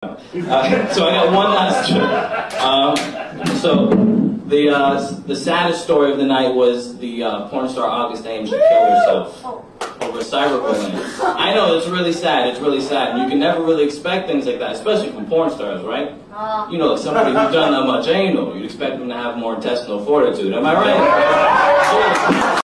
know. So I got one last joke. So the saddest story of the night was the porn star August Ames who killed herself over cyberbullying. I know, it's really sad. It's really sad. And you can never really expect things like that, especially from porn stars, right? You know, like somebody who's done that much anal, you'd expect them to have more intestinal fortitude. Am I right?